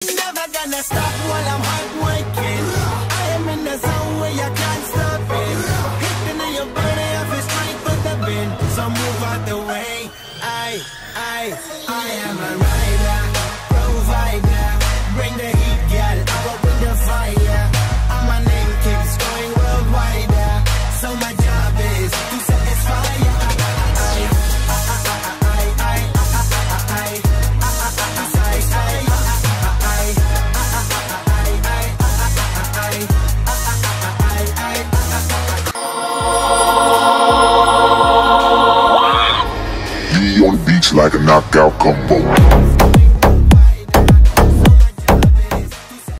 Never gonna stop while I'm hard working. I am in the zone where you can't stop it. Hitting in your body, I feel straight for the bin. So move out the way. I am a rider, provider. Bring the heat, girl, I will bring the fire. And my name keeps going worldwide. So my job is to satisfy you. On beats like a knockout combo.